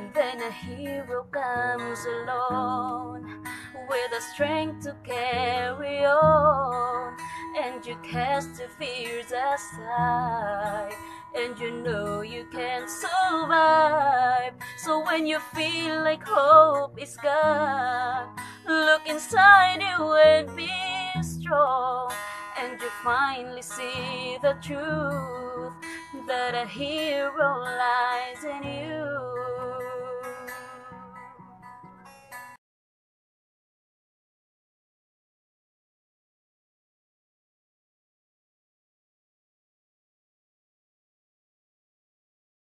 And then a hero comes along with the strength to carry on, and you cast your fears aside, and you know you can survive. So when you feel like hope is gone, look inside you and be strong, and you finally see the truth that a hero lies in you.